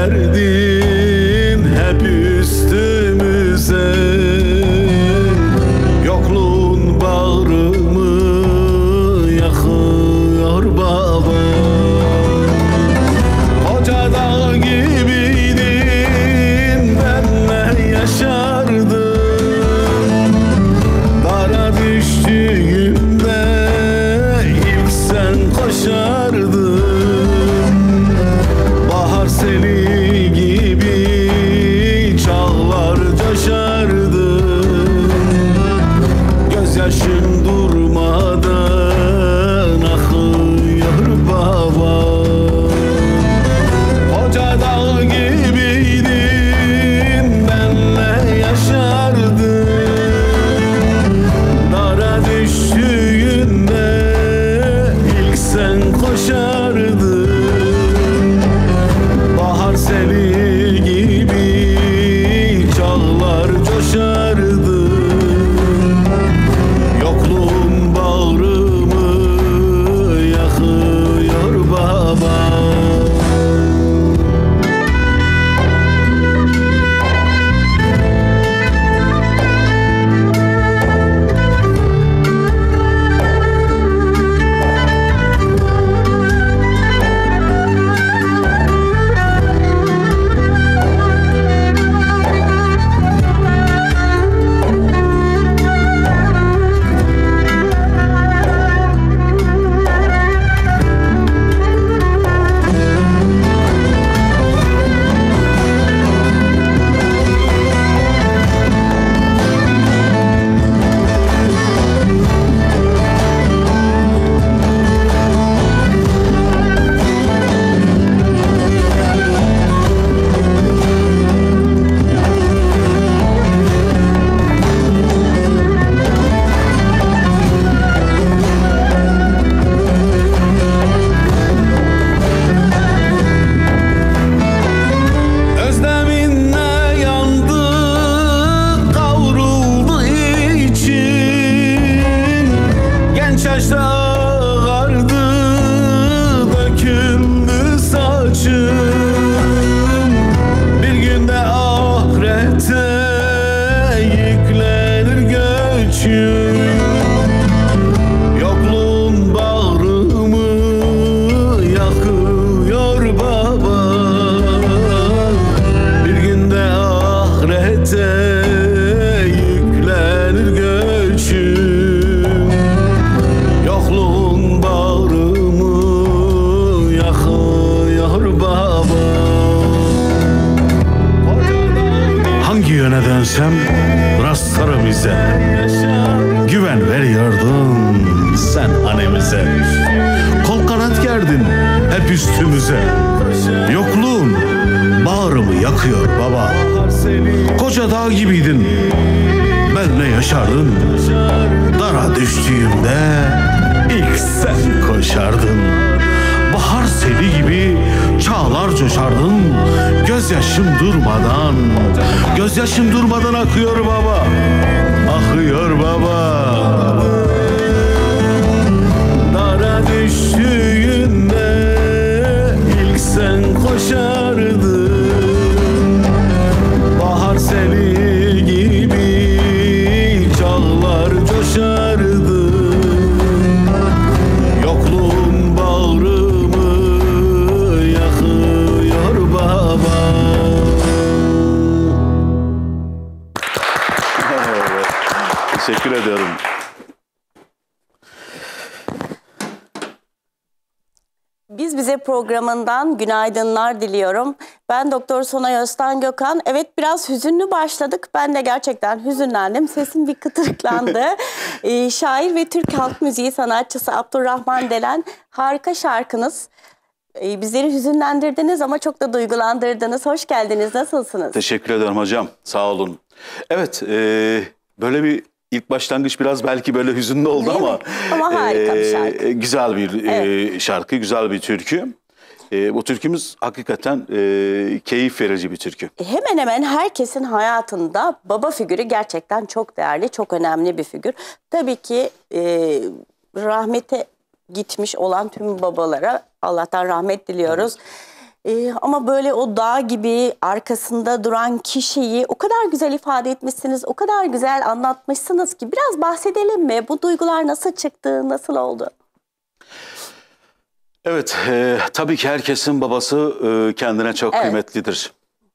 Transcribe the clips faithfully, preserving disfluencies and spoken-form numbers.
geldin hep üstümüze. Yokluğun bağrımı yakıyor baba. Koca dağ gibiydin, benle yaşardın. Dara düştüğümde ilk sen koşardın. Bahar seli gibi çağlar coşardı. Gözyaşım durmadan akıyor baba. Koca dağ gibiydin, benle yaşardın. Dara düştüğünde ilk sen koşardın. Bahar seli gibi çağlar coşardı. Yokluğun bağrımı yakıyor baba. Özleminle yandı, kavruldu için. Genç yaşta ağardı, döküldü saçım. Bir günde ahirete yüklenir göçüm. Yokluğun bağrımı yakıyor baba. Bir günde ahirete yüklenir göçüm. Yokluğun bağrımı yakıyor baba. Hangi yöne dönsem rastlarım bize. Güven veriyordun sen annemize. Kol kanat gerdin hep üstümüze. Yokluğun bağrımı yakıyor baba. Koca dağ gibiydin, benle yaşardın. Dara düştüğümde ilk sen koşardın. Bahar seli gibi çağlar coşardın. Gözyaşım durmadan, gözyaşım durmadan akıyor baba. Akıyor baba. Dara düştüğünde ilk sen koşardın. Bahar seli gibi çağlar coşardı. Yokluğun bağrımı yakıyor baba. Teşekkür ediyorum. Biz Bize programından günaydınlar diliyorum. Ben Doktor Sonay Öztan Gökhan. Evet, biraz hüzünlü başladık. Ben de gerçekten hüzünlendim. Sesim bir kıtırıklandı. ee, şair ve Türk halk müziği sanatçısı Abdurrahman Delen, harika şarkınız. Ee, bizleri hüzünlendirdiniz ama çok da duygulandırdınız. Hoş geldiniz. Nasılsınız? Teşekkür ederim hocam. Sağ olun. Evet, e, böyle bir ilk başlangıç biraz belki böyle hüzünlü oldu Değil ama mi? Ama harika bir şarkı. E, güzel bir Evet. e, şarkı, güzel bir türkü. E, bu türkümüz hakikaten e, keyif verici bir türkü. Hemen hemen herkesin hayatında baba figürü gerçekten çok değerli, çok önemli bir figür. Tabii ki e, rahmete gitmiş olan tüm babalara Allah'tan rahmet diliyoruz. Ee, ama böyle o dağ gibi arkasında duran kişiyi o kadar güzel ifade etmişsiniz, o kadar güzel anlatmışsınız ki biraz bahsedelim mi? Bu duygular nasıl çıktı, nasıl oldu? Evet, e, tabii ki herkesin babası e, kendine çok Evet. kıymetlidir.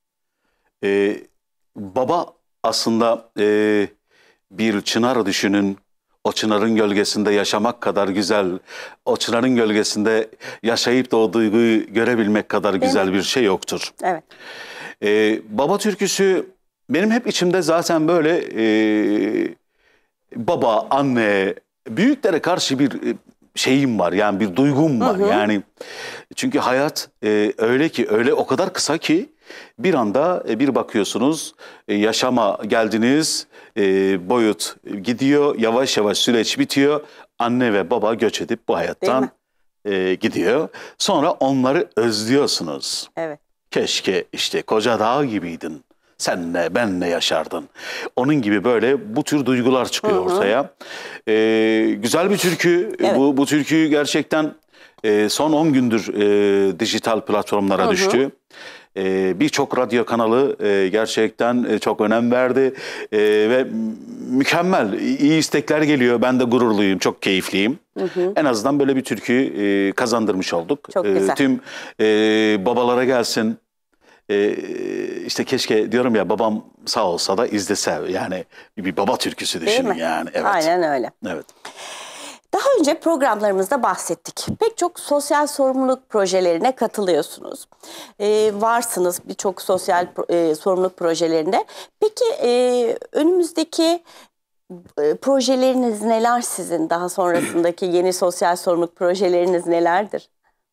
E, baba aslında e, bir çınar düşünün. O çınarın gölgesinde yaşamak kadar güzel, o çınarın gölgesinde yaşayıp da o duyguyu görebilmek kadar güzel mi? bir şey yoktur. Evet. Ee, baba türküsü benim hep içimde zaten böyle e, baba, anne, büyüklere karşı bir e, şeyim var. Yani bir duygum var. Yani çünkü hayat e, öyle ki öyle o kadar kısa ki bir anda e, bir bakıyorsunuz e, yaşama geldiniz, e, boyut gidiyor, yavaş yavaş süreç bitiyor. Anne ve baba göç edip bu hayattan e, gidiyor. Sonra onları özlüyorsunuz. Evet. Keşke işte koca dağ gibiydin. Senle benle yaşardın. Onun gibi böyle bu tür duygular çıkıyor ortaya. Ee, güzel bir türkü. Evet. Bu, bu türkü gerçekten e, son on gündür e, dijital platformlara Hı hı. düştü. E, Birçok radyo kanalı e, gerçekten e, çok önem verdi. E, ve mükemmel, iyi istekler geliyor. Ben de gururluyum, çok keyifliyim. En azından böyle bir türkü e, kazandırmış olduk. Çok E, güzel. tüm e, babalara gelsin. Ee, işte keşke diyorum ya babam sağ olsa da izlese, yani bir baba türküsü Değil düşünün mi? yani. Evet. Aynen öyle. Evet. Daha önce programlarımızda bahsettik. Pek çok sosyal sorumluluk projelerine katılıyorsunuz. Ee, varsınız birçok sosyal e, sorumluluk projelerinde. Peki e, önümüzdeki e, projeleriniz neler sizin? Daha sonrasındaki yeni sosyal sorumluluk projeleriniz nelerdir?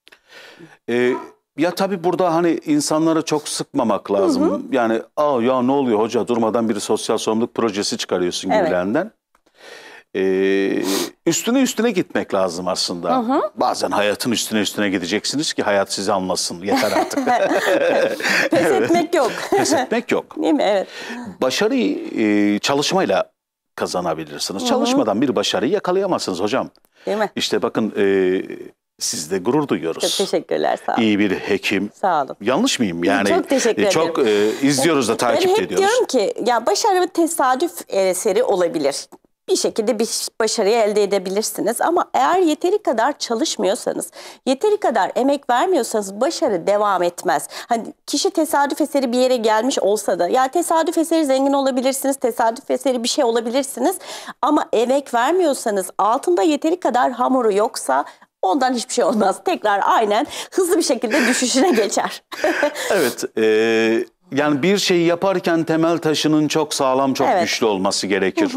Ee, ya tabii burada hani insanları çok sıkmamak lazım. Yani aa ya ne oluyor hoca, durmadan bir sosyal sorumluluk projesi çıkarıyorsun Evet. gibilerinden. Ee, üstüne üstüne gitmek lazım aslında. Bazen hayatın üstüne üstüne gideceksiniz ki hayat sizi anlasın. Yeter artık. Pes etmek yok. Pes etmek yok. Değil mi? Evet. Başarıyı e, çalışmayla kazanabilirsiniz. Çalışmadan bir başarıyı yakalayamazsınız hocam. Değil mi? İşte bakın e, sizle gurur duyuyoruz. Çok teşekkürler. Sağ olun. İyi bir hekim. Sağ olun. Yanlış mıyım? Yani Çok teşekkür e, çok ederim. e, izliyoruz da takip ben hep ediyoruz. diyorum ki ya başarı bir tesadüf eseri olabilir. Bir şekilde bir başarıyı elde edebilirsiniz ama eğer yeteri kadar çalışmıyorsanız, yeteri kadar emek vermiyorsanız başarı devam etmez. Hani kişi tesadüf eseri bir yere gelmiş olsa da ya tesadüf eseri zengin olabilirsiniz, tesadüf eseri bir şey olabilirsiniz ama emek vermiyorsanız, altında yeteri kadar hamuru yoksa ondan hiçbir şey olmaz. Tekrar aynen hızlı bir şekilde düşüşüne geçer. Evet. E, yani bir şeyi yaparken temel taşının çok sağlam, çok Evet. güçlü olması gerekir.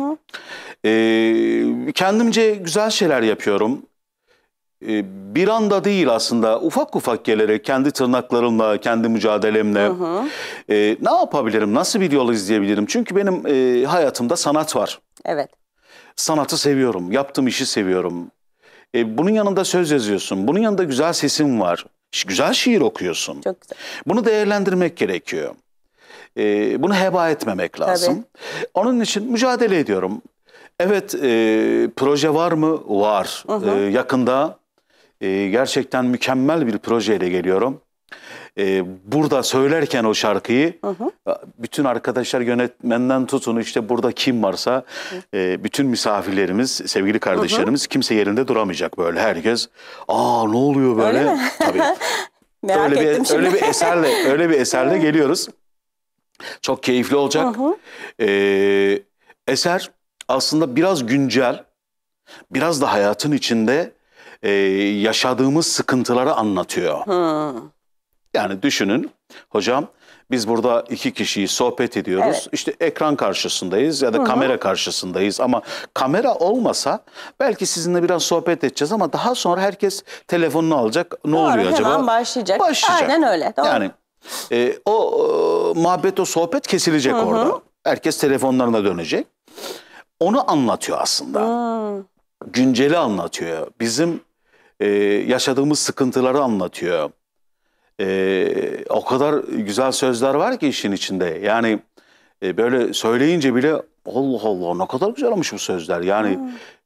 E, kendimce güzel şeyler yapıyorum. E, bir anda değil aslında, ufak ufak gelerek kendi tırnaklarımla, kendi mücadelemle e, ne yapabilirim, nasıl bir yol izleyebilirim? Çünkü benim e, hayatımda sanat var. Evet. Sanatı seviyorum, yaptığım işi seviyorum. E, bunun yanında söz yazıyorsun, bunun yanında güzel sesin var, ş- güzel şiir okuyorsun. Çok güzel. Bunu değerlendirmek gerekiyor. E, bunu heba etmemek lazım. Onun için mücadele ediyorum. Evet, e, proje var mı? Var. E, yakında e, gerçekten mükemmel bir projeyle geliyorum. E, burada söylerken o şarkıyı bütün arkadaşlar, yönetmenden tutun işte burada kim varsa e, bütün misafirlerimiz, sevgili kardeşlerimiz kimse yerinde duramayacak böyle. Herkes aa ne oluyor böyle? Öyle mi? Tabii. Merak öyle ettim bir, şimdi. öyle bir eserle öyle bir eserle geliyoruz. Çok keyifli olacak. Ee, eser aslında biraz güncel, biraz da hayatın içinde e, yaşadığımız sıkıntıları anlatıyor. Yani düşünün hocam, biz burada iki kişiyi sohbet ediyoruz. Evet. İşte ekran karşısındayız ya da kamera karşısındayız ama kamera olmasa belki sizinle biraz sohbet edeceğiz ama daha sonra herkes telefonunu alacak. Ne Doğru, oluyor acaba? hemen başlayacak. Başlayacak. Aynen öyle. Doğru. Yani e, o e, muhabbet, o sohbet kesilecek orada. Herkes telefonlarına dönecek. Onu anlatıyor aslında. Günceli anlatıyor. Bizim e, yaşadığımız sıkıntıları anlatıyor. E, o kadar güzel sözler var ki işin içinde. Yani e, böyle söyleyince bile Allah Allah ne kadar güzel olmuş bu sözler. Yani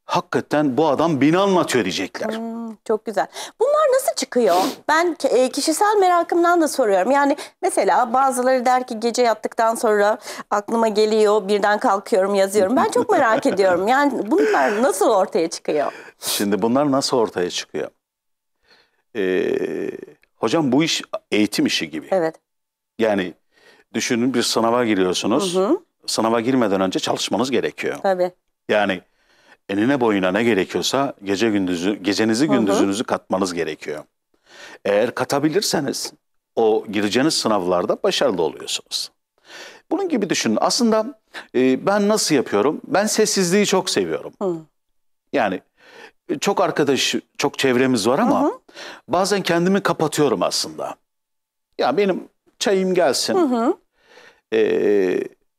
hakikaten bu adam beni anlatıyor diyecekler. Hmm, çok güzel. Bunlar nasıl çıkıyor? Ben e, kişisel merakımdan da soruyorum. Yani mesela bazıları der ki gece yattıktan sonra aklıma geliyor, birden kalkıyorum, yazıyorum. Ben çok merak ediyorum. Yani bunlar nasıl ortaya çıkıyor? Şimdi bunlar nasıl ortaya çıkıyor? Ee, hocam bu iş eğitim işi gibi. Evet. Yani düşünün, bir sınava giriyorsunuz. Hı hı. Sınava girmeden önce çalışmanız gerekiyor. Tabii. Yani enine boyuna ne gerekiyorsa gece gündüzü, gecenizi gündüzünüzü katmanız gerekiyor. Eğer katabilirseniz o gireceğiniz sınavlarda başarılı oluyorsunuz. Bunun gibi düşünün. Aslında e, ben nasıl yapıyorum? Ben sessizliği çok seviyorum. Hı. Yani çok arkadaş, çok çevremiz var ama Hı hı. bazen kendimi kapatıyorum aslında. Ya benim çayım gelsin. Hı hı. Ee,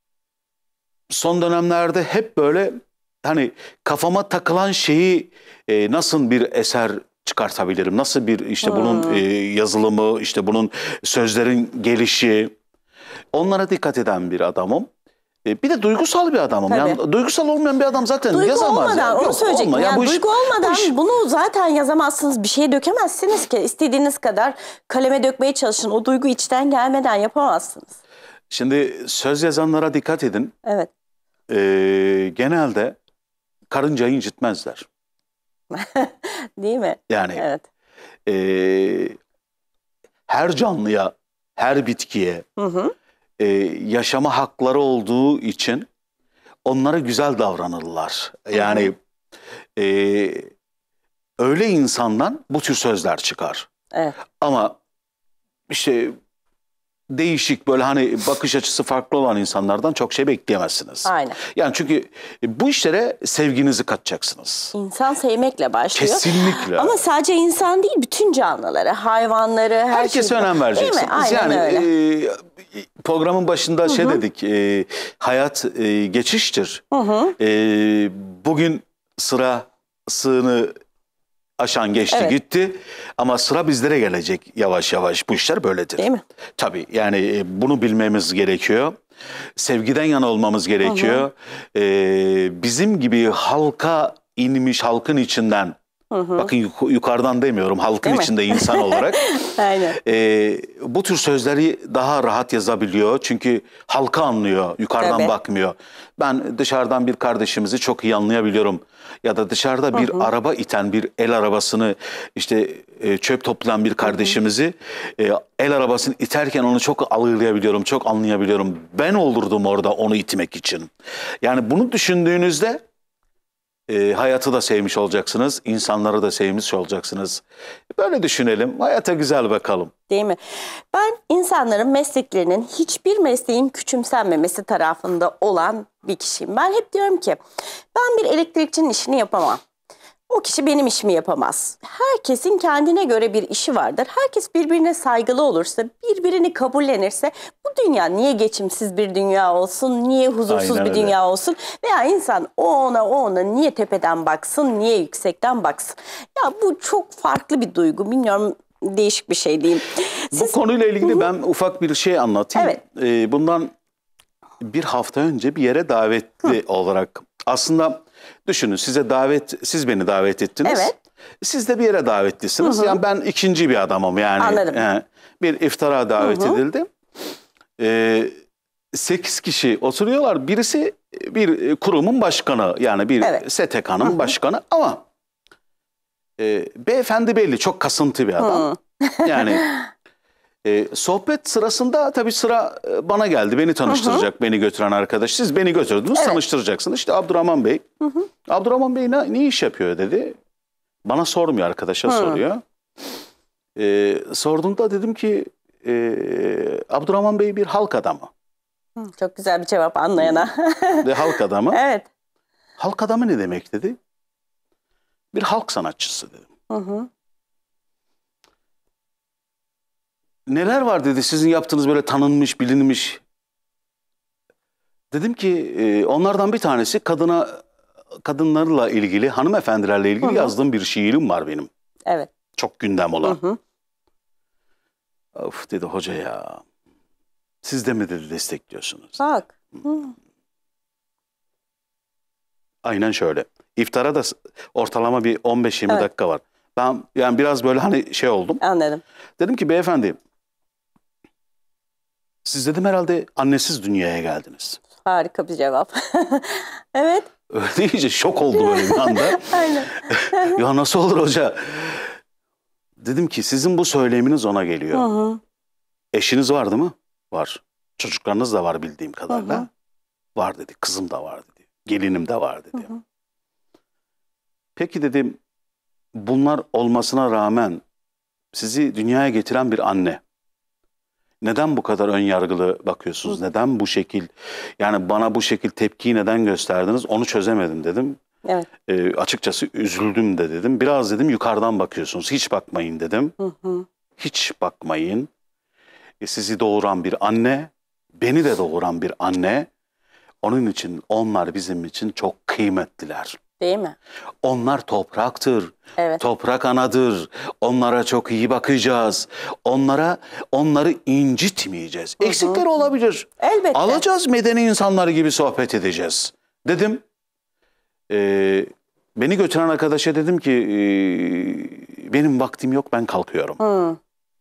son dönemlerde hep böyle hani kafama takılan şeyi e, nasıl bir eser çıkartabilirim? Nasıl bir işte bunun e, yazılımı, işte bunun sözlerin gelişi, onlara dikkat eden bir adamım. E, bir de duygusal bir adamım. Tabii. Yani duygusal olmayan bir adam zaten Duygu yazamaz. olmadan Yani. onu Yok, söyleyecektim. olma. Ya Yani bu iş- duygu olmadan bu iş- bunu zaten yazamazsınız. Bir şeye dökemezsiniz ki. İstediğiniz kadar kaleme dökmeye çalışın. O duygu içten gelmeden yapamazsınız. Şimdi söz yazanlara dikkat edin. Evet. Ee, genelde karıncayı incitmezler. Değil mi? Yani Evet. ee, her canlıya, her bitkiye Hı hı. ee, yaşama hakları olduğu için onlara güzel davranırlar. Yani ee, öyle insandan bu tür sözler çıkar. Evet. Ama işte değişik, böyle hani bakış açısı farklı olan insanlardan çok şey bekleyemezsiniz. Aynen. Yani çünkü bu işlere sevginizi katacaksınız. İnsan sevmekle başlıyor. Kesinlikle. Ama sadece insan değil, bütün canlıları, hayvanları, her Herkese şeyi. önem vereceksiniz. Değil mi? Aynen yani öyle. e, programın başında şey dedik, e, hayat e, geçiştir. Hı hı. E, bugün sırasını aşan geçti Evet. gitti ama sıra bizlere gelecek yavaş yavaş. Bu işler böyledir. Değil mi? Tabii yani e, bunu bilmemiz gerekiyor. Sevgiden yana olmamız gerekiyor. E, bizim gibi halka inmiş, halkın içinden, bakın yuk- yukarıdan demiyorum, halkın Değil mi? içinde insan olarak Aynen. e, bu tür sözleri daha rahat yazabiliyor. Çünkü halka anlıyor, yukarıdan Tabii. bakmıyor. Ben dışarıdan bir kardeşimizi çok iyi anlayabiliyorum. Ya da dışarıda bir araba iten, bir el arabasını, işte e, çöp toplayan bir kardeşimizi e, el arabasını iterken onu çok algılayabiliyorum, çok anlayabiliyorum. Ben olurdum orada onu itmek için. Yani bunu düşündüğünüzde e, hayatı da sevmiş olacaksınız, insanları da sevmiş olacaksınız. Böyle düşünelim, hayata güzel bakalım. Değil mi? Ben insanların mesleklerinin hiçbir mesleğin küçümsenmemesi tarafında olan bir kişiyim. Ben hep diyorum ki ben bir elektrikçinin işini yapamam. O kişi benim işimi yapamaz. Herkesin kendine göre bir işi vardır. Herkes birbirine saygılı olursa, birbirini kabullenirse bu dünya niye geçimsiz bir dünya olsun, niye huzursuz Aynen bir öyle. dünya olsun? Veya insan o ona o ona niye tepeden baksın, niye yüksekten baksın? Ya bu çok farklı bir duygu. Bilmiyorum, değişik bir şey diyeyim. Bu konuyla ilgili ben ufak bir şey anlatayım. Evet. Ee, bundan bir hafta önce bir yere davetli olarak, aslında düşünün, size davet, siz beni davet ettiniz. Evet. Siz de bir yere davetlisiniz. Yani ben ikinci bir adamım yani. Anladım. Yani bir iftara davet edildim. Ee, sekiz kişi oturuyorlar. Birisi bir kurumun başkanı, yani bir Evet. S T K'nın başkanı ama e, beyefendi belli, çok kasıntı bir adam. Yani e, sohbet sırasında tabii sıra e, bana geldi. Beni tanıştıracak, beni götüren arkadaş. Siz beni götürdünüz, Evet. tanıştıracaksınız. İşte Abdurrahman Bey. Abdurrahman Bey ne, ne iş yapıyor dedi. Bana sormuyor, arkadaşa soruyor. E, sorduğumda dedim ki e, Abdurrahman Bey bir halk adamı. Çok güzel bir cevap anlayana. Ve halk adamı. Evet. Halk adamı ne demek dedi. Bir halk sanatçısı dedim. Hı hı. Neler var dedi sizin yaptığınız böyle tanınmış, bilinmiş. Dedim ki e, onlardan bir tanesi kadına, kadınlarla ilgili, hanımefendilerle ilgili yazdığım bir şiirim var benim. Evet. Çok gündem olan. Hı hı. Of dedi hoca ya. Siz de mi dedi destekliyorsunuz? Bak. Hı. Aynen şöyle. İftara da ortalama bir on beş yirmi Evet. dakika var. Ben yani biraz böyle hani şey oldum. Anladım. Dedim ki beyefendi, siz dedim herhalde annesiz dünyaya geldiniz. Harika bir cevap. Evet. Öyle deyince şok oldu böyle bir anda. Aynen. Ya nasıl olur hoca? Dedim ki sizin bu söyleminiz ona geliyor. Hı hı. Eşiniz var değil mi? Var. Çocuklarınız da var bildiğim kadarıyla. Hı hı. Var dedi. Kızım da var dedi. Gelinim de var dedi. Hı hı. Peki dedim, bunlar olmasına rağmen sizi dünyaya getiren bir anne. Neden bu kadar ön yargılı bakıyorsunuz? Hı. Neden bu şekil, yani bana bu şekil tepkiyi neden gösterdiniz? Onu çözemedim dedim. Evet. E, açıkçası üzüldüm de dedim. Biraz dedim yukarıdan bakıyorsunuz. Hiç bakmayın dedim. Hı hı. Hiç bakmayın. E, sizi doğuran bir anne, beni de doğuran bir anne. Onun için onlar bizim için çok kıymetliler. Değil mi? Onlar topraktır. Evet. Toprak anadır. Onlara çok iyi bakacağız. Onlara onları incitmeyeceğiz. Hı hı. Eksikleri olabilir. Elbette. Alacağız, medeni insanlar gibi sohbet edeceğiz. Dedim. Ee, beni götüren arkadaşa dedim ki ee, benim vaktim yok, ben kalkıyorum. Hı.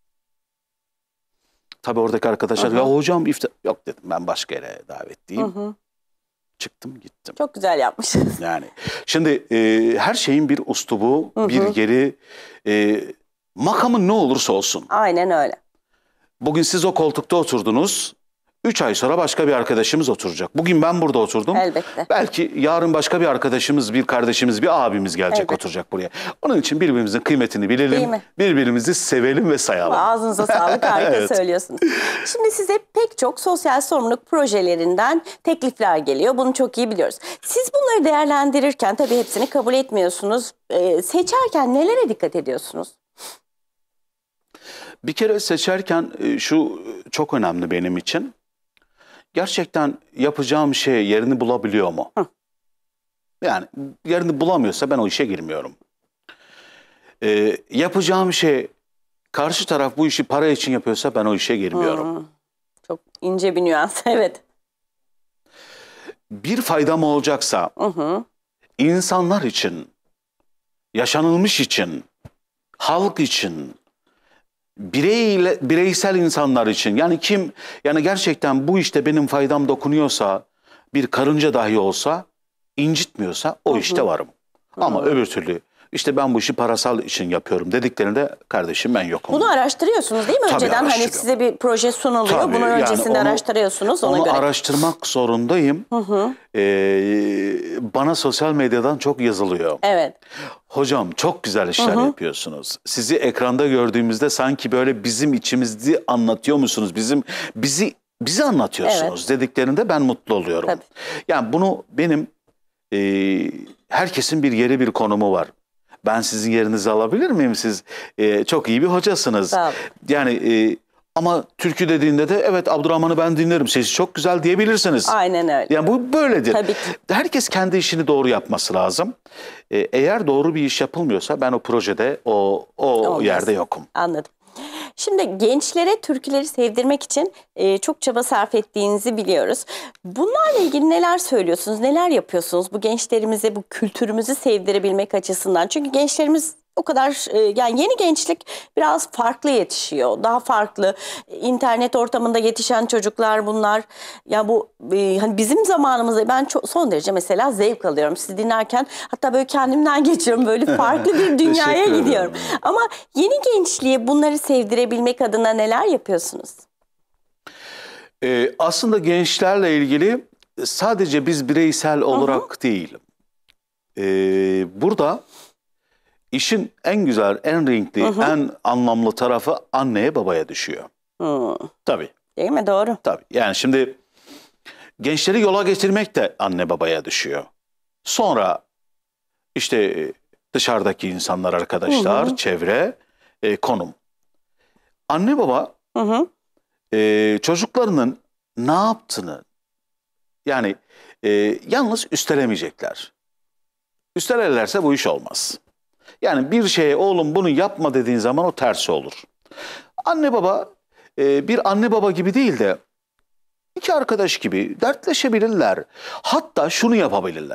Tabii oradaki arkadaşlar Hı hı. ya hocam iftar yok dedim, ben başka yere davetliyim. Hı hı. Çıktım gittim. Çok güzel yapmışsınız. Yani şimdi e, her şeyin bir üslubu, Hı hı. bir yeri, e, makamın ne olursa olsun. Aynen öyle. Bugün siz o koltukta oturdunuz. Üç ay sonra başka bir arkadaşımız oturacak. Bugün ben burada oturdum. Elbette. Belki yarın başka bir arkadaşımız, bir kardeşimiz, bir abimiz gelecek, Elbette. oturacak buraya. Onun için birbirimizin kıymetini Değil bilelim. mi? Birbirimizi sevelim ve sayalım. Ağzınıza sağlık, harika Evet. söylüyorsunuz. Şimdi size pek çok sosyal sorumluluk projelerinden teklifler geliyor. Bunu çok iyi biliyoruz. Siz bunları değerlendirirken tabii hepsini kabul etmiyorsunuz. Ee, seçerken nelere dikkat ediyorsunuz? Bir kere seçerken e, şu çok önemli benim için. Gerçekten yapacağım şey yerini bulabiliyor mu? Hı. Yani yerini bulamıyorsa ben o işe girmiyorum. Ee, yapacağım şey, karşı taraf bu işi para için yapıyorsa ben o işe girmiyorum. Hmm, çok ince bir nüans, evet. Bir faydam olacaksa Hı hı. insanlar için, yaşanılmış için, halk için, bireyle, bireysel insanlar için, yani kim, yani gerçekten bu işte benim faydam dokunuyorsa, bir karınca dahi olsa, incitmiyorsa o Hı hı. işte varım. Ama Hı. öbür türlü işte ben bu işi parasal için yapıyorum dediklerinde kardeşim ben yokum. Bunu araştırıyorsunuz değil mi? Tabii Önceden hani araştırıyorum. size bir proje sunuluyor. Tabii, Bunun yani öncesinde onu- araştırıyorsunuz ona Onu göre. araştırmak zorundayım. Hı hı. Ee, bana sosyal medyadan çok yazılıyor. Evet. Hocam çok güzel işler Hı hı. yapıyorsunuz. Sizi ekranda gördüğümüzde sanki böyle bizim içimizi anlatıyor musunuz? Bizim bizi bizi anlatıyorsunuz dediklerinde ben mutlu oluyorum. Tabii. Yani bunu benim e, herkesin bir yeri, bir konumu var. Ben sizin yerinizi alabilir miyim? Siz e, çok iyi bir hocasınız. Sağ olun. Yani e, ama türkü dediğinde de evet Abdurrahman'ı ben dinlerim, sesi çok güzel diyebilirsiniz. Aynen öyle. Yani bu böyledir. Tabii ki. Herkes kendi işini doğru yapması lazım. Ee, eğer doğru bir iş yapılmıyorsa ben o projede, o o Olmaz. yerde yokum. Anladım. Şimdi gençlere türküleri sevdirmek için e, çok çaba sarf ettiğinizi biliyoruz. Bunlarla ilgili neler söylüyorsunuz, neler yapıyorsunuz bu gençlerimize, bu kültürümüzü sevdirebilmek açısından? Çünkü gençlerimiz o kadar, e, yani yeni gençlik biraz farklı yetişiyor, daha farklı. İnternet ortamında yetişen çocuklar bunlar. Ya bu e, hani bizim zamanımızda ben çok, son derece mesela zevk alıyorum sizi dinlerken. Hatta böyle kendimden geçiyorum, böyle farklı bir dünyaya Teşekkür ederim. gidiyorum. Ama yeni gençliğe bunları sevdirebilmek adına neler yapıyorsunuz? Ee, aslında gençlerle ilgili sadece biz bireysel olarak değil. Ee, burada işin en güzel, en renkli, Hı hı. en anlamlı tarafı anneye babaya düşüyor. Hmm, Tabii, değil mi? Doğru. tabii. Yani şimdi gençleri yola getirmek de anne babaya düşüyor. Sonra işte dışarıdaki insanlar, arkadaşlar, Hı hı. çevre, e, konum. Anne baba Hı hı. e, çocuklarının ne yaptığını, yani e, yalnız üstelemeyecekler. Üstelerlerse bu iş olmaz. Yani bir şeye oğlum bunu yapma dediğin zaman o tersi olur. Anne baba e, bir anne baba gibi değil de iki arkadaş gibi dertleşebilirler. Hatta şunu yapabilirler.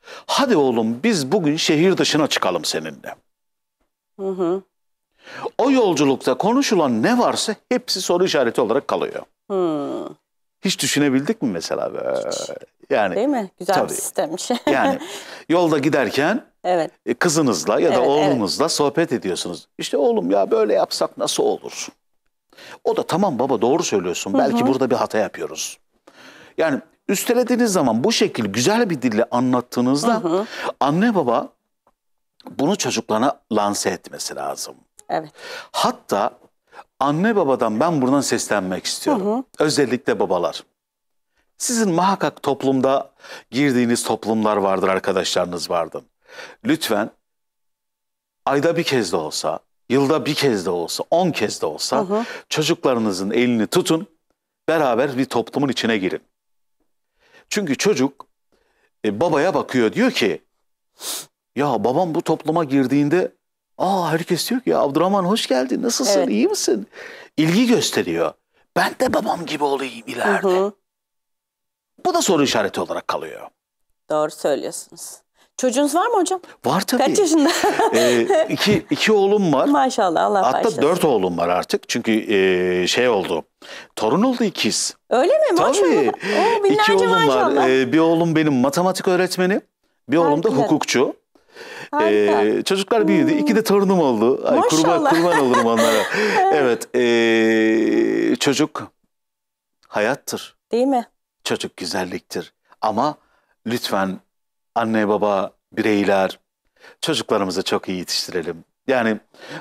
Hadi oğlum biz bugün şehir dışına çıkalım seninle. Hı hı. O yolculukta konuşulan ne varsa hepsi soru işareti olarak kalıyor. Hı. Hiç düşünebildik mi mesela? Hiç. Yani, değil mi? Güzel tabii. bir sistemmiş. Yani yolda giderken evet. kızınızla ya da Evet, oğlunuzla evet. sohbet ediyorsunuz. İşte oğlum ya böyle yapsak nasıl olur? O da tamam baba doğru söylüyorsun. Hı hı. Belki burada bir hata yapıyoruz. Yani üstelediğiniz zaman bu şekilde güzel bir dille anlattığınızda hı hı. anne baba bunu çocuklarına lanse etmesi lazım. Evet. Hatta anne babadan ben buradan seslenmek istiyorum. Hı hı. Özellikle babalar. Sizin muhakkak toplumda girdiğiniz toplumlar vardır, arkadaşlarınız vardır. Lütfen ayda bir kez de olsa, yılda bir kez de olsa, on kez de olsa hı hı. çocuklarınızın elini tutun, beraber bir toplumun içine girin. Çünkü çocuk e, babaya bakıyor, diyor ki ya babam bu topluma girdiğinde aa herkes diyor ki ya Abdurrahman hoş geldin, nasılsın, evet. iyi misin? İlgi gösteriyor. Ben de babam gibi olayım ileride. Hı hı. Bu da soru işareti olarak kalıyor. Doğru söylüyorsunuz. Çocuğunuz var mı hocam? Var tabii. Kaç yaşında? ee, iki, iki oğlum var. Maşallah, Allah Hatta başlasın. dört oğlum var artık. Çünkü e, şey oldu. Torun oldu ikiz. Öyle mi? Maşallah. Tabii. Oo, İki oğlum maşallah. var. Ee, bir oğlum benim matematik öğretmeni. Bir oğlum Harika. da hukukçu. Ee, çocuklar büyüdü. Hmm. İki de torunum oldu. Ay, kurban, kurban olurum onlara. Evet. E, çocuk hayattır. Değil mi? Çocuk güzelliktir. Ama lütfen anne baba, bireyler çocuklarımızı çok iyi yetiştirelim. Yani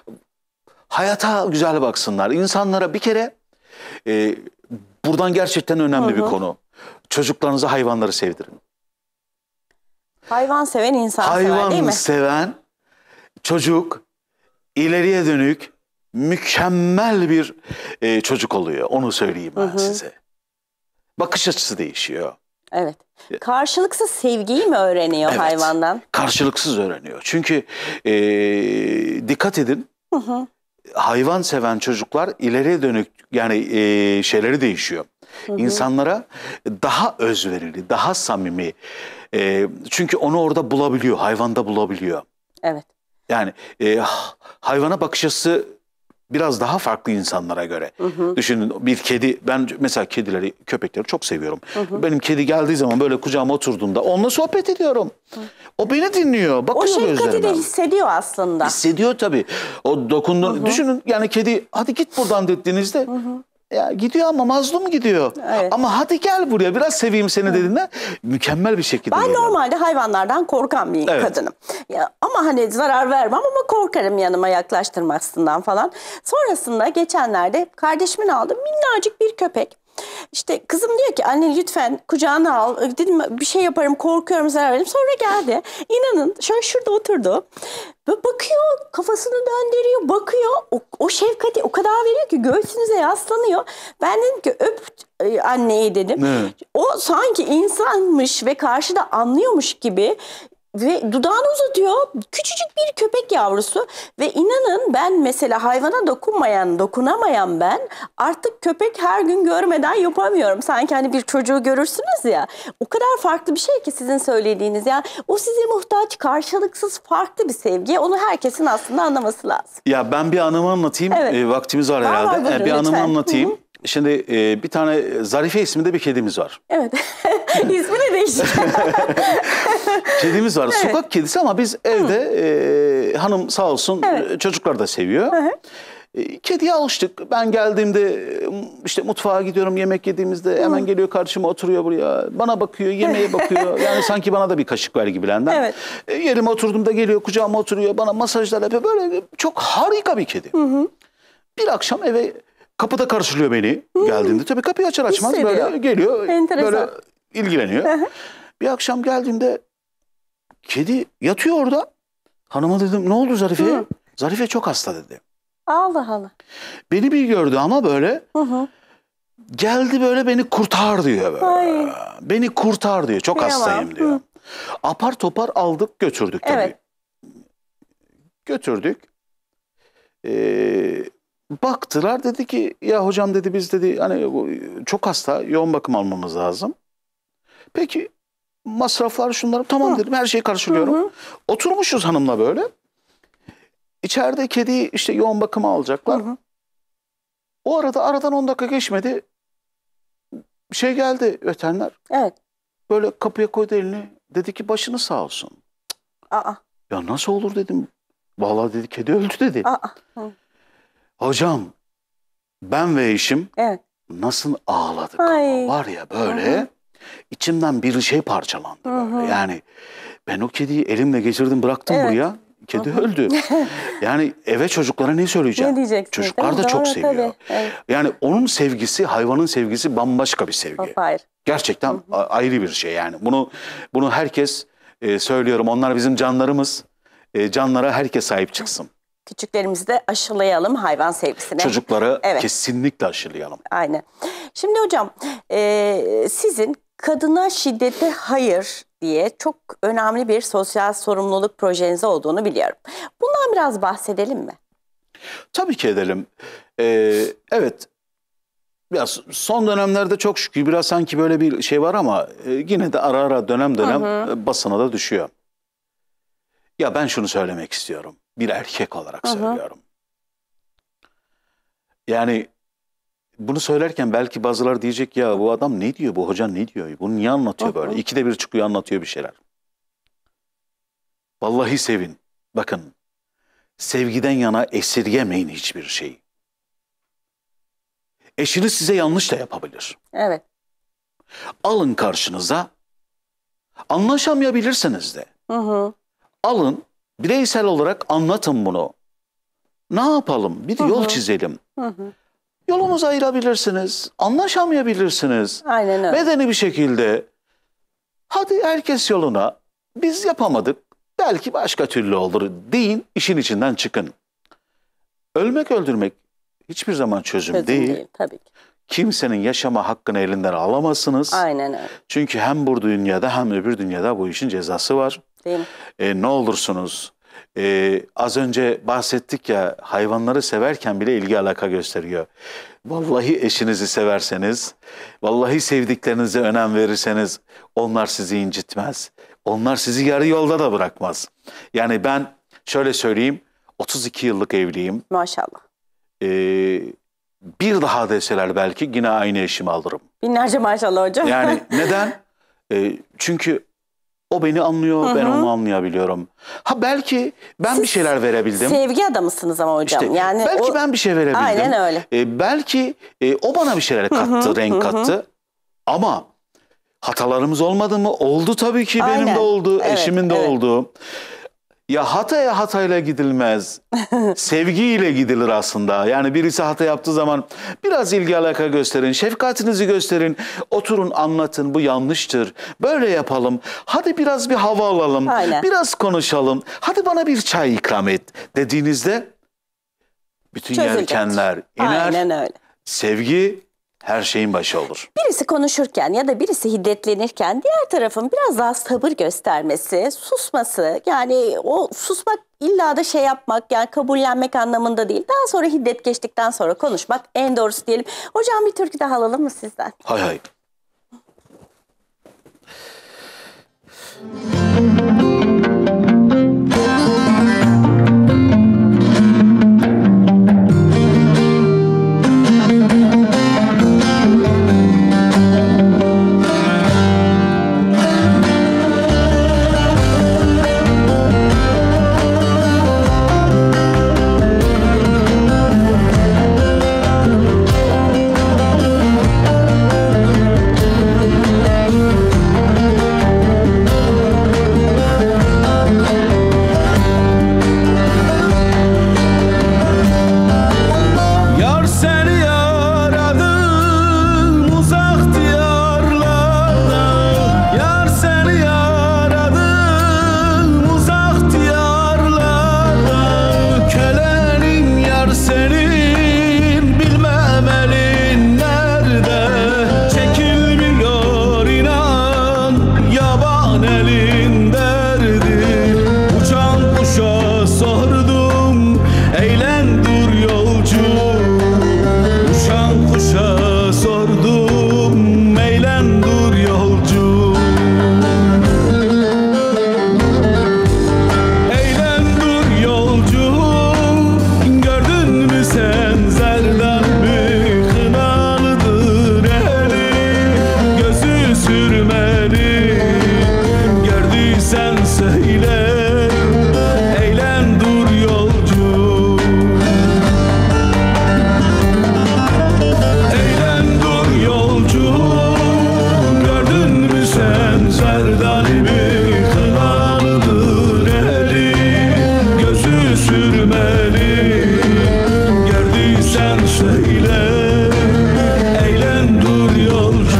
hayata güzel baksınlar. İnsanlara bir kere e, buradan gerçekten önemli hı hı. bir konu. Çocuklarınıza hayvanları sevdirin. Hayvan seven insan hayvan sever değil mi? Hayvan seven çocuk ileriye dönük mükemmel bir e, çocuk oluyor. Onu söyleyeyim ben hı hı. size. Bakış açısı değişiyor. Evet. Karşılıksız sevgiyi mi öğreniyor evet, hayvandan? Karşılıksız öğreniyor. Çünkü e, dikkat edin. Hı hı. Hayvan seven çocuklar ileriye dönük yani e, şeyleri değişiyor. Hı hı. İnsanlara daha özverili, daha samimi. E, çünkü onu orada bulabiliyor, hayvanda bulabiliyor. Evet. Yani e, hayvana bakış açısı biraz daha farklı insanlara göre. Hı hı. Düşünün bir kedi, ben mesela kedileri, köpekleri çok seviyorum. Hı hı. Benim kedi geldiği zaman böyle kucağıma oturduğunda onunla sohbet ediyorum. Hı. O beni dinliyor, bakıyor gözlerime. O şefkati de hissediyor aslında. Hissediyor tabii. O dokunduğunu, düşünün yani kedi hadi git buradan dediğinizde hı hı. ya gidiyor ama mazlum gidiyor. Evet. Ama hadi gel buraya biraz seveyim seni dediğinde mükemmel bir şekilde Ben geliyor. normalde hayvanlardan korkan bir evet. kadınım. Ya, ama hani zarar vermem ama korkarım yanıma yaklaştırmasından falan. Sonrasında geçenlerde kardeşimin aldığı minnacık bir köpek. İşte kızım diyor ki anne lütfen kucağına al. Dedim bir şey yaparım, korkuyorum, zarar veririm. Sonra geldi. İnanın şöyle şurada oturdu. Ve bakıyor, kafasını döndürüyor, bakıyor. O, o şefkati o kadar veriyor ki göğsünüze yaslanıyor. Ben dedim ki öp anneyi dedim. Evet. O sanki insanmış ve karşıda anlıyormuş gibi ve dudağını uzatıyor. Küçücük bir köpek yavrusu ve inanın ben mesela hayvana dokunmayan, dokunamayan ben artık köpek her gün görmeden yapamıyorum. Sanki hani bir çocuğu görürsünüz ya. O kadar farklı bir şey ki sizin söylediğiniz. Yani o size muhtaç, karşılıksız farklı bir sevgi. Onu herkesin aslında anlaması lazım. Ya ben bir anımı anlatayım. Evet. E, vaktimiz var herhalde. Var, buyurun, bir anımı lütfen. anlatayım. Hı-hı. Şimdi e, bir tane Zarife isminde bir kedimiz var. Evet. İsmi ne değişti? Kedimiz var. Evet. Sokak kedisi ama biz evde e, hanım sağ olsun evet. çocuklar da seviyor. Hı hı. E, kediye alıştık. Ben geldiğimde işte mutfağa gidiyorum yemek yediğimizde hı. hemen geliyor karşıma oturuyor buraya. Bana bakıyor, yemeğe bakıyor. Yani sanki bana da bir kaşık ver gibilerinden. Evet. E, yerime oturduğumda geliyor, kucağıma oturuyor. Bana masajlar yapıyor. Böyle çok harika bir kedi. Hı hı. Bir akşam eve kapıda karşılıyor beni hmm. geldiğimde. Tabii kapıyı açar açmaz hissediyor. Böyle geliyor. Enteresan. Böyle ilgileniyor. Bir akşam geldiğimde kedi yatıyor orada. Hanıma dedim ne oldu Zarife'ye? Hmm. Zarife çok hasta dedi. Allah Allah. Beni bir gördü ama böyle hı hı. geldi böyle beni kurtar diyor. Böyle. Ay. Beni kurtar diyor. Çok Kıyamam. hastayım diyor. Hı. Apar topar aldık götürdük tabii. Evet. Götürdük. Eee Baktılar dedi ki ya hocam dedi biz dedi hani çok hasta yoğun bakım almamız lazım. Peki masraflar şunlar. Tamam dedim, her şeyi karşılıyorum. Hı hı. Oturmuşuz hanımla böyle. İçeride kediyi işte yoğun bakıma alacaklar. Hı hı. O arada aradan on dakika geçmedi. Bir şey geldi veteriner. Evet. Böyle kapıya koydu elini. Dedi ki başını sağ olsun. Aa. Ya nasıl olur dedim. Vallahi dedi kedi öldü dedi. Aa. Hı. Hocam ben ve eşim evet. nasıl ağladık Ay. ama var ya böyle. Hı hı. İçimden bir şey parçalandı. Hı hı. Böyle. Yani ben o kediyi elimle geçirdim bıraktım evet. buraya. Kedi Hı-hı. öldü. Yani eve çocuklara ne söyleyeceğim? Ne diyeceksin? Çocuklar da çok Doğru, seviyor. Evet. Yani onun sevgisi, hayvanın sevgisi bambaşka bir sevgi. Hayır. Gerçekten Hı-hı. ayrı bir şey yani. Bunu bunu herkes e, söylüyorum. Onlar bizim canlarımız. E, canlara herkes sahip çıksın. Küçüklerimizi de aşılayalım hayvan sevgisine. Çocukları evet. kesinlikle aşılayalım. Aynen. Şimdi hocam e, sizin kadına şiddete hayır diye çok önemli bir sosyal sorumluluk projeniz olduğunu biliyorum. Bundan biraz bahsedelim mi? Tabii ki edelim. Ee, evet. Biraz son dönemlerde çok şükür biraz sanki böyle bir şey var ama e, yine de ara ara dönem dönem hı hı. basına da düşüyor. Ya ben şunu söylemek istiyorum. Bir erkek olarak hı hı. söylüyorum. Yani bunu söylerken belki bazıları diyecek ya bu adam ne diyor, bu hoca ne diyor, bunu niye anlatıyor böyle? İkide bir çıkıyor anlatıyor bir şeyler. Vallahi sevin. Bakın sevgiden yana esirgemeyin hiçbir şeyi. Eşiniz size yanlış da yapabilir. Evet. Alın karşınıza, anlaşamayabilirsiniz de. Hı hı. Alın, bireysel olarak anlatın bunu. Ne yapalım? Bir hı hı. yol çizelim. Hı hı. Yolumuzu ayırabilirsiniz, anlaşamayabilirsiniz. Aynen öyle. Medeni bir şekilde, hadi herkes yoluna, biz yapamadık, belki başka türlü olur deyin, işin içinden çıkın. Ölmek, öldürmek hiçbir zaman çözüm, çözüm değil. değil. Tabii ki. Kimsenin yaşama hakkını elinden alamazsınız. Aynen öyle. Çünkü hem bu dünyada hem öbür dünyada bu işin cezası var. Değil mi? E, ne olursunuz, e, az önce bahsettik ya, hayvanları severken bile ilgi alaka gösteriyor. Vallahi eşinizi severseniz, vallahi sevdiklerinize önem verirseniz onlar sizi incitmez. Onlar sizi yarı yolda da bırakmaz. Yani ben şöyle söyleyeyim, otuz iki yıllık evliyim. Maşallah. Ee, bir daha deseler belki yine aynı eşimi alırım. Binlerce maşallah hocam. Yani neden? Ee, çünkü o beni anlıyor, hı hı. ben onu anlayabiliyorum. Ha belki ben Siz bir şeyler verebildim. Sevgi adamısınız ama hocam. İşte, yani belki o... ben bir şey verebildim. Aynen öyle. Ee, belki e, o bana bir şeyler kattı, hı hı, renk hı hı. kattı. Ama hatalarımız olmadı mı? Oldu tabii ki. Aynen. Benim de oldu, evet, eşimin de evet. oldu. Ya hataya hatayla gidilmez. Sevgiyle gidilir aslında. Yani birisi hata yaptığı zaman biraz ilgi alaka gösterin, şefkatinizi gösterin. Oturun anlatın, bu yanlıştır. Böyle yapalım. Hadi biraz bir hava alalım. Aynen. Biraz konuşalım. Hadi bana bir çay ikram et dediğinizde bütün Çözülecek. Yelkenler iner. Aynen öyle. Sevgi her şeyin başı olur. Birisi konuşurken ya da birisi hiddetlenirken diğer tarafın biraz daha sabır göstermesi, susması, yani o susmak illa da şey yapmak, yani kabullenmek anlamında değil. Daha sonra hiddet geçtikten sonra konuşmak en doğrusu diyelim. Hocam bir türkü daha alalım mı sizden? Hay hay. sürmeli. Gördüysen söyle, eğlen dur yolcu. Eğlen dur yolcu, gördün mü sen zerdalimi? Kınalıdır eli, gözü sürmeli. Gördüysen söyle, eğlen dur yolcu.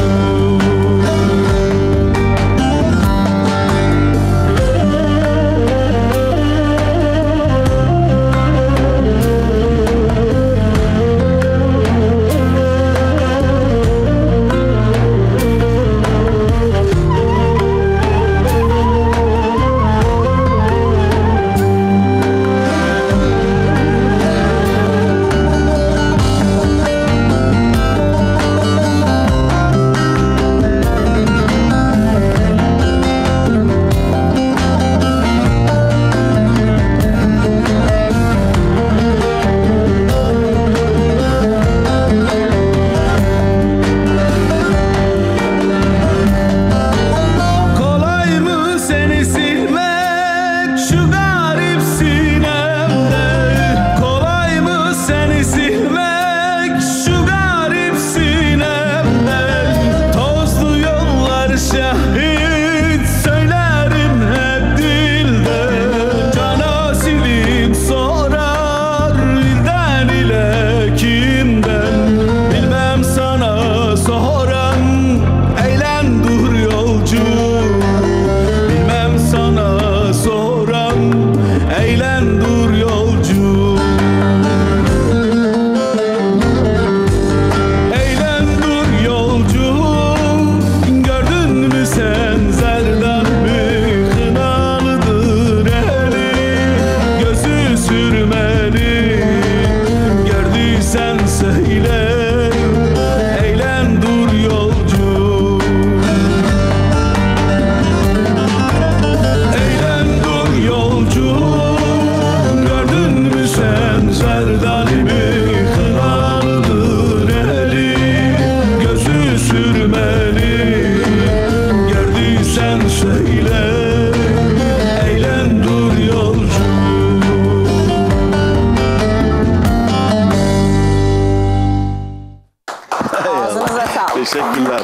Teşekkürler.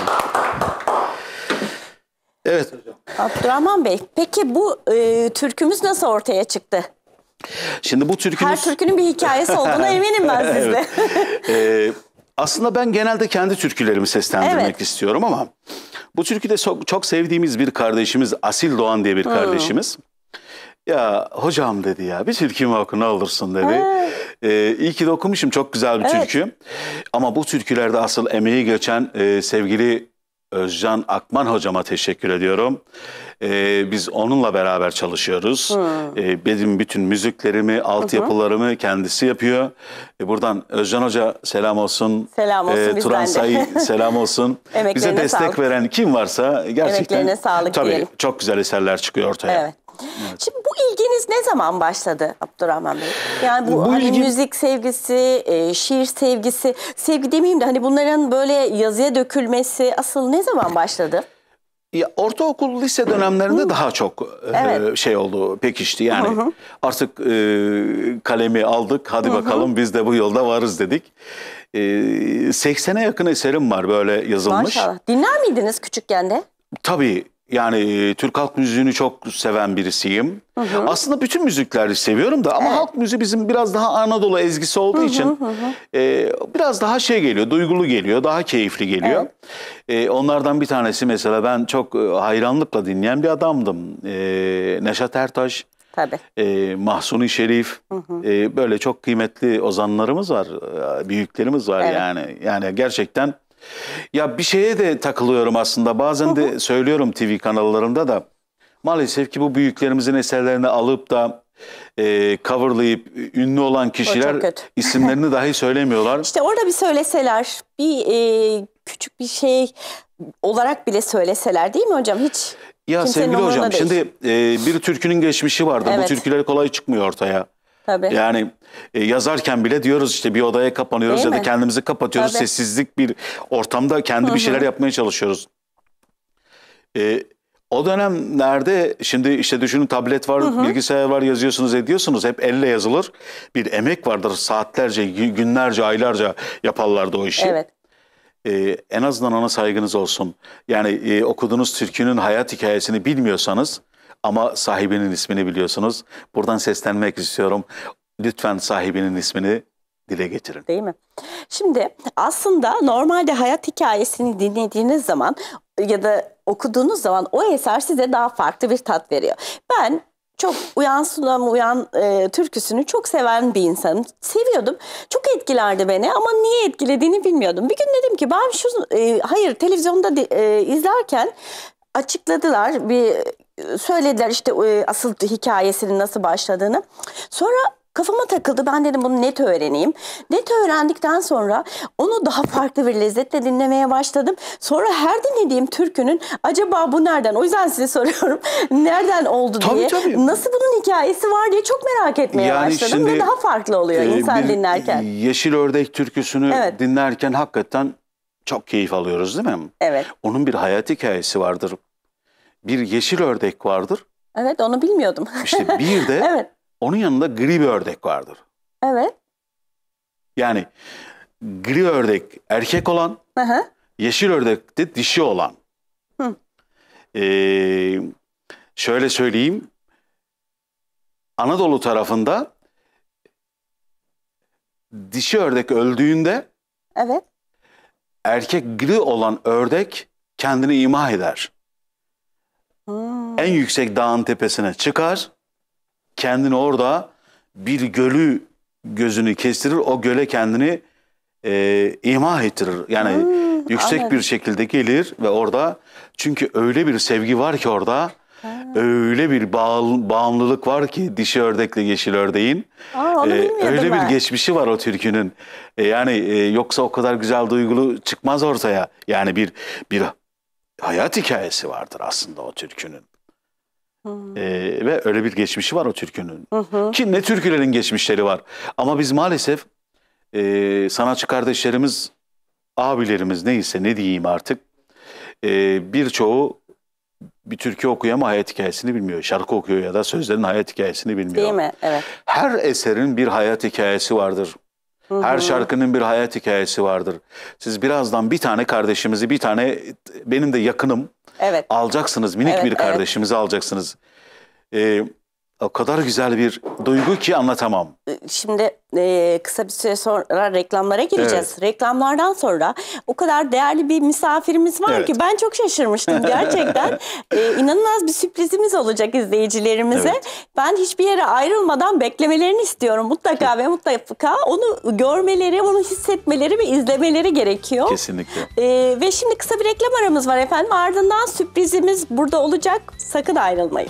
Evet hocam. Abdurrahman Bey, peki bu e, türkümüz nasıl ortaya çıktı? Şimdi bu türkümüz... Her türkünün bir hikayesi olduğuna eminim ben sizde. Evet. ee, aslında ben genelde kendi türkülerimi seslendirmek evet. istiyorum ama bu türküde çok, çok sevdiğimiz bir kardeşimiz, Asil Doğan diye bir kardeşimiz. Hmm. Ya hocam dedi ya, bir türkümü oku ne olursun dedi. Ee, iyi ki de okumuşum, çok güzel bir evet. türkü. Ama bu türkülerde asıl emeği geçen e, sevgili Özcan Akman hocama teşekkür ediyorum. Ee, biz onunla beraber çalışıyoruz. Hmm. Ee, benim bütün müziklerimi, altyapılarımı hı kendisi yapıyor. Ee, buradan Özcan Hoca selam olsun. Selam olsun ee, Turan Say selam olsun. Bize destek sağlık. veren kim varsa gerçekten Emeklerine sağlık tabii diyelim. Çok güzel eserler çıkıyor ortaya. Evet. Evet. Şimdi bu ilginiz ne zaman başladı Abdurrahman Bey? Yani bu, bu hani ilgi... müzik sevgisi, e, şiir sevgisi, sevgi demeyeyim de hani bunların böyle yazıya dökülmesi asıl ne zaman başladı? Ya ortaokul, lise dönemlerinde hı. daha çok evet. e, şey oldu, pekişti. Yani hı hı. artık e, kalemi aldık, hadi hı hı. bakalım biz de bu yolda varız dedik. E, seksene yakın eserim var böyle yazılmış. Maşallah. Dinler miydiniz küçükken de? Tabii. Yani Türk halk müziğini çok seven birisiyim. Hı hı. Aslında bütün müzikleri seviyorum da ama evet. halk müziği bizim biraz daha Anadolu ezgisi olduğu hı hı, için hı. E, biraz daha şey geliyor, duygulu geliyor, daha keyifli geliyor. Evet. E, onlardan bir tanesi mesela ben çok hayranlıkla dinleyen bir adamdım. E, Neşet Ertaş, tabii. E, Mahsuni Şerif, hı hı. E, böyle çok kıymetli ozanlarımız var, büyüklerimiz var evet. yani. Yani gerçekten... Ya bir şeye de takılıyorum aslında. Bazen de söylüyorum T V kanallarında da. Maalesef ki bu büyüklerimizin eserlerini alıp da e, coverlayıp ünlü olan kişiler isimlerini dahi söylemiyorlar. İşte orada bir söyleseler, bir e, küçük bir şey olarak bile söyleseler değil mi hocam? Hiç ya sevgili hocam değil. Şimdi e, bir türkünün geçmişi vardır. Evet. Bu türküler kolay çıkmıyor ortaya. Tabii. Yani e, yazarken bile diyoruz işte bir odaya kapanıyoruz değil ya mi? da kendimizi kapatıyoruz. Tabii. Sessizlik bir ortamda kendi Hı -hı. bir şeyler yapmaya çalışıyoruz. E, o dönemlerde şimdi işte düşünün, tablet var, hı hı. bilgisayar var, yazıyorsunuz ediyorsunuz. Hep elle yazılır. Bir emek vardır. Saatlerce, günlerce, aylarca yaparlardı o işi. Evet. Ee, en azından ona saygınız olsun. Yani e, okuduğunuz türkünün hayat hikayesini bilmiyorsanız ama sahibinin ismini biliyorsunuz. Buradan seslenmek istiyorum. Lütfen sahibinin ismini dile getirin. Değil mi? Şimdi aslında normalde hayat hikayesini dinlediğiniz zaman ya da okuduğunuz zaman o eser size daha farklı bir tat veriyor. Ben çok Uyan Sunam Uyan e, türküsünü çok seven bir insanım. Seviyordum. Çok etkilerdi beni ama niye etkilediğini bilmiyordum. Bir gün dedim ki ben şu e, hayır televizyonda de, e, izlerken açıkladılar, bir söylediler işte e, asıl hikayesinin nasıl başladığını. Sonra kafama takıldı. Ben dedim bunu net öğreneyim. Net öğrendikten sonra onu daha farklı bir lezzetle dinlemeye başladım. Sonra her dinlediğim türkünün acaba bu nereden? O yüzden size soruyorum. Nereden oldu tabii, diye. Tabii. Nasıl bunun hikayesi var diye çok merak etmeye yani başladım. Şimdi, ve daha farklı oluyor e, insan dinlerken. Yeşil Ördek türküsünü evet. dinlerken hakikaten çok keyif alıyoruz değil mi? Evet. Onun bir hayat hikayesi vardır. Bir yeşil ördek vardır. Evet, onu bilmiyordum. İşte bir de evet. onun yanında gri bir ördek vardır. Evet. Yani gri ördek erkek olan, hı hı. yeşil ördek de dişi olan. Hı. Ee, şöyle söyleyeyim. Anadolu tarafında dişi ördek öldüğünde evet. erkek gri olan ördek kendini imha eder. Hmm. En yüksek dağın tepesine çıkar. Kendini orada bir gölü gözünü kestirir. O göle kendini e, imha ettirir. Yani hmm, yüksek anladım. bir şekilde gelir ve orada, çünkü öyle bir sevgi var ki orada, ha. öyle bir bağ, bağımlılık var ki dişi ördekle yeşil ördeğin. Aa, onu e, öyle ben. bir geçmişi var o türkünün. E, yani e, yoksa o kadar güzel duygulu çıkmaz ortaya. Yani bir bir hayat hikayesi vardır aslında o türkünün. Hmm. Ee, ve öyle bir geçmişi var o türkünün. Hı hı. Ki ne türkülerin geçmişleri var. Ama biz maalesef e, sanatçı kardeşlerimiz, abilerimiz neyse ne diyeyim artık, e, birçoğu bir türkü okuyor ama hayat hikayesini bilmiyor. Şarkı okuyor ya da sözlerin hayat hikayesini bilmiyor. Değil mi? Evet. Her eserin bir hayat hikayesi vardır. Hı hı. Her şarkının bir hayat hikayesi vardır. Siz birazdan bir tane kardeşimizi, bir tane benim de yakınım, evet. alacaksınız. Minik evet, bir kardeşimizi evet. alacaksınız. Ee, o kadar güzel bir duygu ki anlatamam. Şimdi e, kısa bir süre sonra reklamlara gireceğiz. Evet. Reklamlardan sonra o kadar değerli bir misafirimiz var evet. ki ben çok şaşırmıştım gerçekten. e, inanılmaz bir sürprizimiz olacak izleyicilerimize. Evet. Ben hiçbir yere ayrılmadan beklemelerini istiyorum. Mutlaka evet. ve mutlaka onu görmeleri, onu hissetmeleri ve izlemeleri gerekiyor. Kesinlikle. E, ve şimdi kısa bir reklam aramız var efendim. Ardından sürprizimiz burada olacak. Sakın ayrılmayın.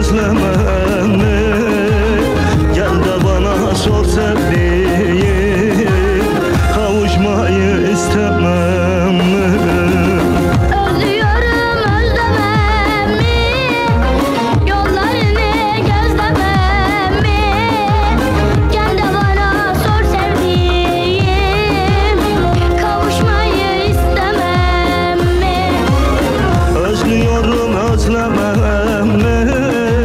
özlemem mi? Gel de bana sor sevdiğim, kavuşmayı istemem mi? Özlüyorum özlemem mi? Yollarını gözlemem mi? Gel de bana sor sevdiğim, kavuşmayı istemem mi? Özlüyorum özlemem mi?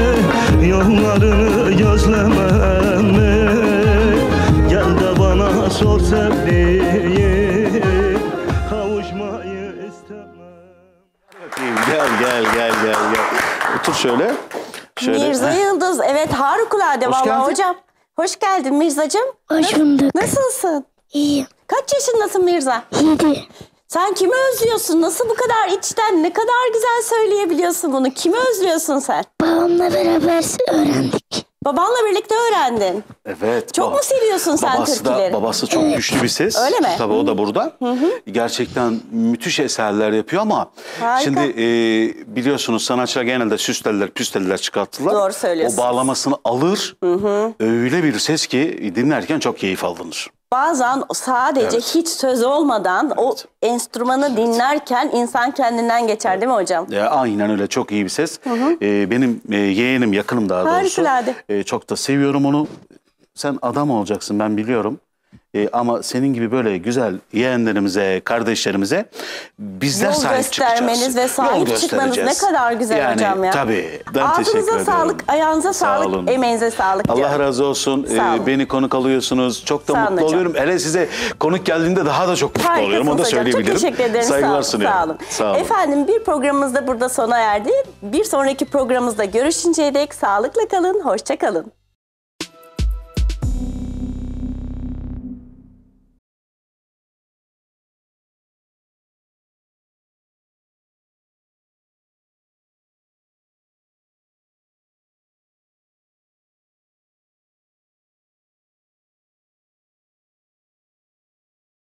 Yollarını gözlemem mi? Gel de bana sor sevdiğim, kavuşmayı istemem. Gel gel gel gel gel. Otur şöyle. Şöyle. Mirza Heh. Yıldız, evet harikulade Hoş vallahi geldin. hocam. Hoş geldin Mirzacığım. Hoş bulduk. Nasılsın? İyiyim. Kaç yaşındasın Mirza? Yedi. Sen kimi özlüyorsun? Nasıl bu kadar içten, ne kadar güzel söyleyebiliyorsun bunu? Kimi özlüyorsun sen? Babamla beraber öğrendik. Babanla birlikte öğrendin. Evet. Çok baba- mu seviyorsun sen babası türküleri? Da, babası çok güçlü bir ses. Öyle mi? Tabii o da burada. Gerçekten müthiş eserler yapıyor ama Harika. şimdi e, biliyorsunuz sanatçılar genelde süslediler, püslediler çıkarttılar. Doğru söylüyorsunuz. O bağlamasını alır. Öyle bir ses ki dinlerken çok keyif alınır. Bazen sadece Evet. hiç söz olmadan o Evet. enstrümanı dinlerken insan kendinden geçer değil mi hocam? Ya, aynen öyle, çok iyi bir ses. E, benim e, yeğenim, yakınım daha doğrusu. Harikulade. E, çok da seviyorum onu. Sen adam olacaksın, ben biliyorum. E, ama senin gibi böyle güzel yeğenlerimize, kardeşlerimize bizler Yol sahip çıkacağız. göstermeniz ve sahip Yol çıkmanız göstereceğiz. ne kadar güzel yani, hocam ya. Tabii. Ben teşekkür Ağzınıza ediyorum. sağlık, ayağınıza Sağ sağlık, olun. emeğinize sağlık Allah diyorum. razı olsun. Sağ Ee, olun. beni konuk alıyorsunuz. Çok da Sağ olun mutlu hocam. oluyorum. Hele size konuk geldiğinde daha da çok mutlu oluyorum. Onu da Harikasınız hocam. Çok söyleyebilirim. teşekkür ederim. Saygılar Sağ olun. sunuyorum. Sağ olun. Sağ olun. Efendim bir programımız da burada sona erdi. Bir sonraki programımızda görüşünceye dek sağlıkla kalın, hoşça kalın.